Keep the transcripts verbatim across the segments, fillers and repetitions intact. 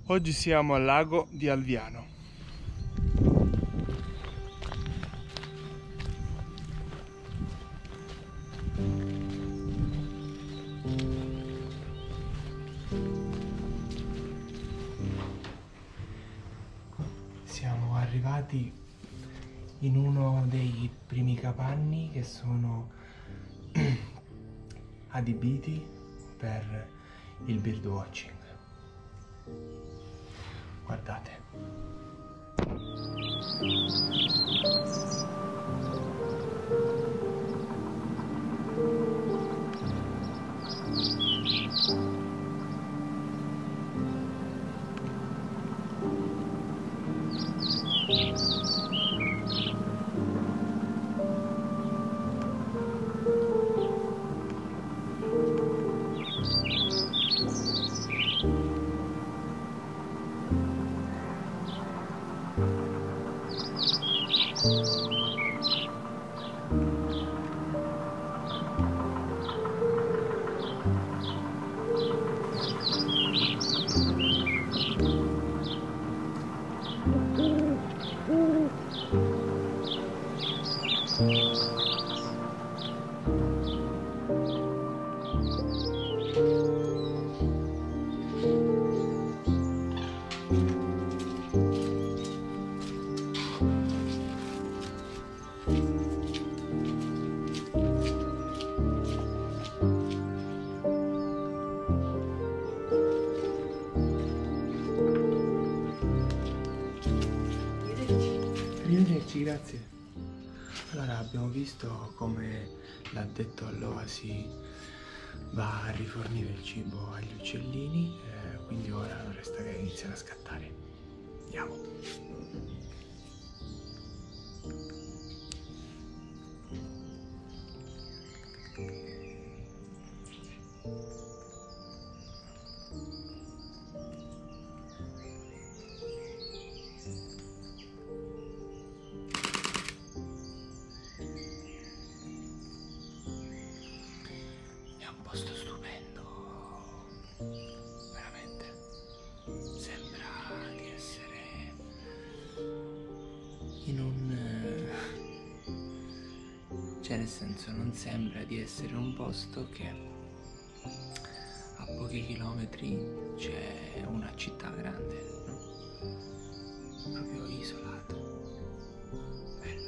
Oggi siamo al lago di Alviano. Siamo arrivati in uno dei primi capanni che sono adibiti per il birdwatching. Guardate. Arrivederci, grazie. Allora, abbiamo visto come l'addetto all'oasi va a rifornire il cibo agli uccellini, eh, quindi ora non resta che iniziare a scattare. Andiamo. Posto stupendo, veramente. Sembra di essere in un... cioè nel senso non sembra di essere in un posto che a pochi chilometri c'è una città grande, no? Proprio isolato. Bello.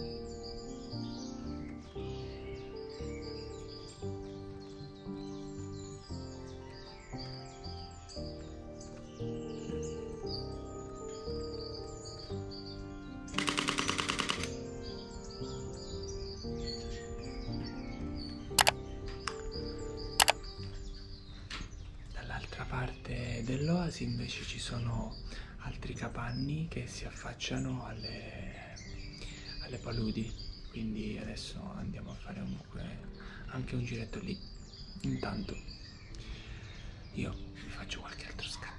Dall'altra parte dell'oasi invece ci sono altri capanni che si affacciano alle, alle paludi, quindi adesso andiamo a fare comunque anche un giretto lì. Intanto io vi faccio qualche altro scatto.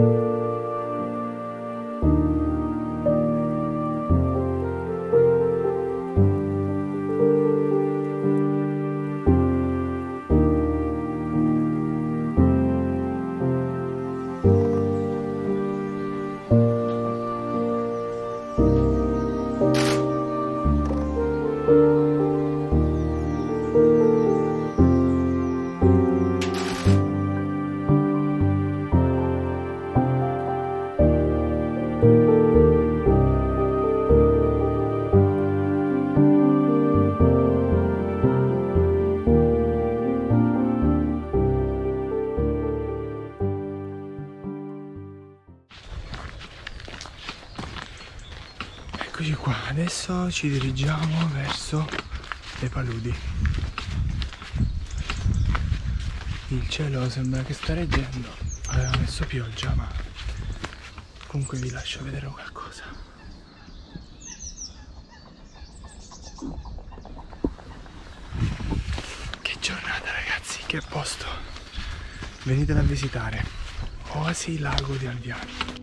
Eccoci qua, adesso ci dirigiamo verso le paludi. Il cielo sembra che sta reggendo, aveva messo pioggia, ma comunque vi lascio vedere qualcosa. Che giornata ragazzi, che posto! Venitela a visitare, Oasi Lago di Alviano.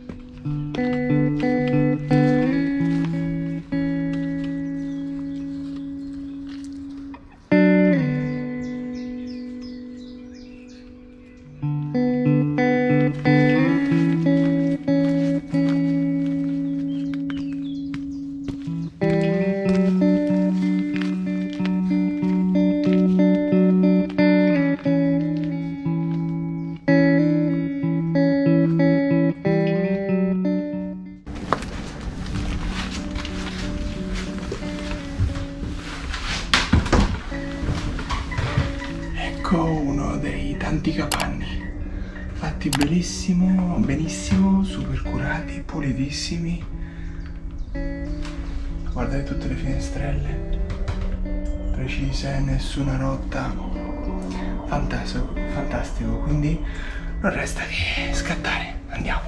Ecco uno dei tanti capanni, fatti benissimo, benissimo, super curati, pulitissimi. Guardate tutte le finestrelle, precise, nessuna rotta, fantastico, fantastico, quindi non resta che scattare, andiamo.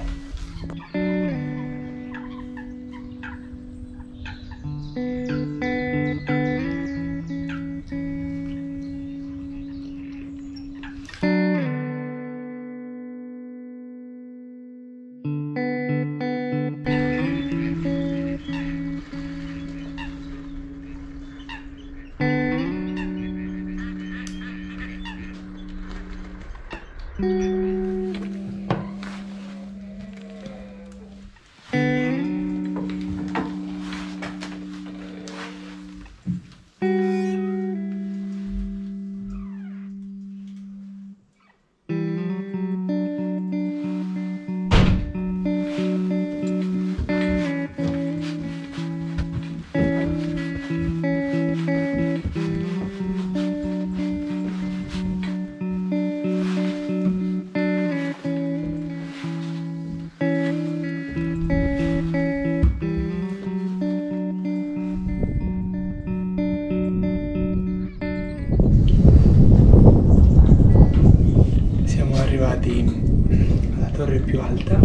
Alla torre più alta,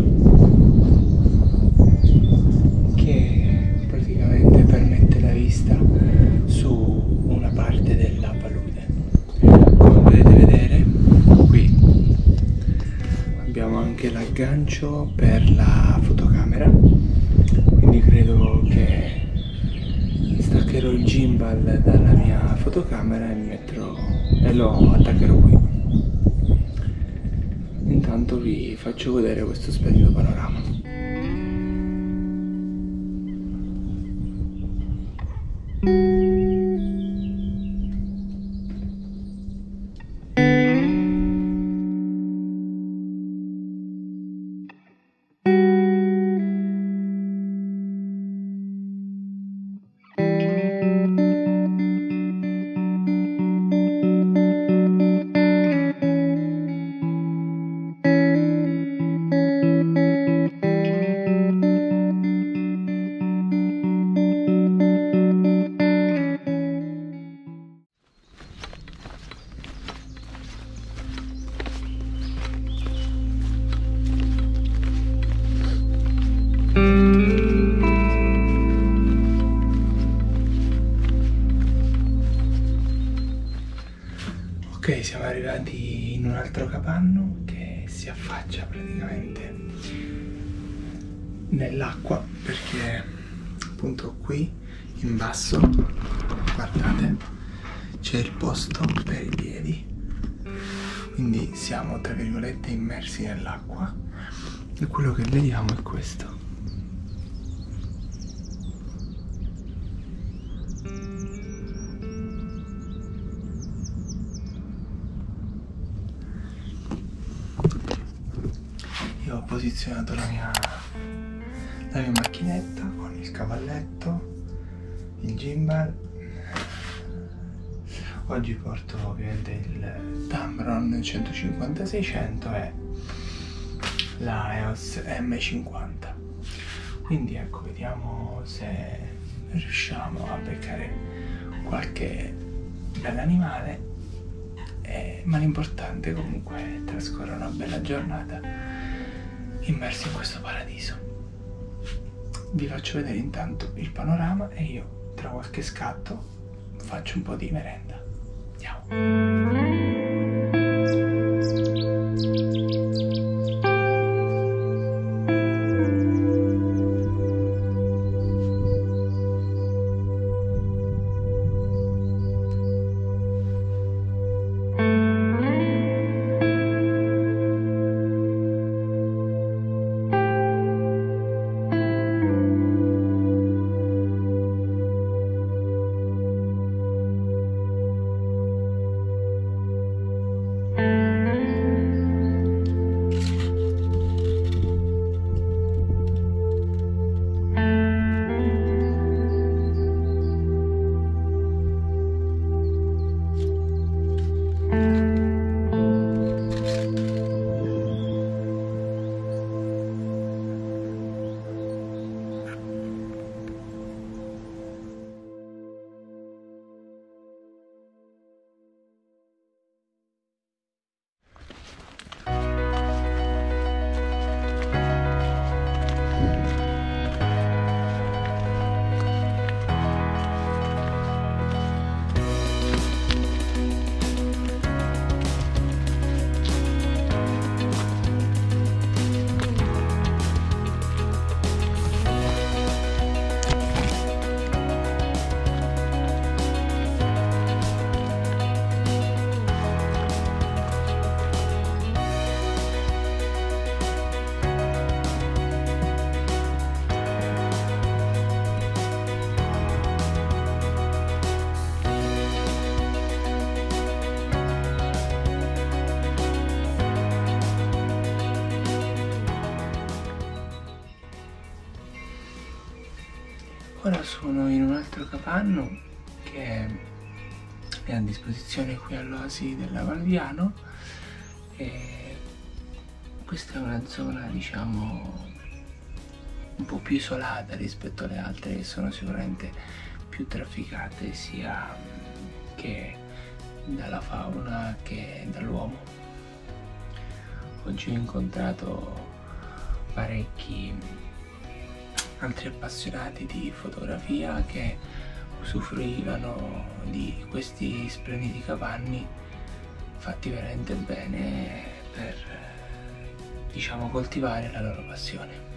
che praticamente permette la vista su una parte della palude. Come potete vedere qui abbiamo anche l'aggancio per la fotocamera, quindi credo che staccherò il gimbal dalla mia fotocamera e, metterò, e lo attaccherò qui. Intanto vi faccio vedere questo splendido panorama. Ok, siamo arrivati in un altro capanno che si affaccia praticamente nell'acqua, perché appunto qui in basso, guardate, c'è il posto per i piedi, quindi siamo tra virgolette immersi nell'acqua e quello che vediamo è questo. Io ho posizionato la mia, la mia macchinetta con il cavalletto, il gimbal. Oggi porto ovviamente il Tamron centocinquanta seicento e la E O S M cinquanta. Quindi ecco, vediamo se riusciamo a beccare qualche bell'animale, eh, ma l'importante comunque è trascorrere una bella giornata immersi in questo paradiso. Vi faccio vedere intanto il panorama e io tra qualche scatto faccio un po' di merenda. Andiamo. Ora sono in un altro capanno che è a disposizione qui all'Oasi della Valviano e questa è una zona, diciamo, un po' più isolata rispetto alle altre che sono sicuramente più trafficate sia che dalla fauna che dall'uomo. Oggi ho incontrato parecchi altri appassionati di fotografia che usufruivano di questi splendidi capanni fatti veramente bene per, diciamo, coltivare la loro passione.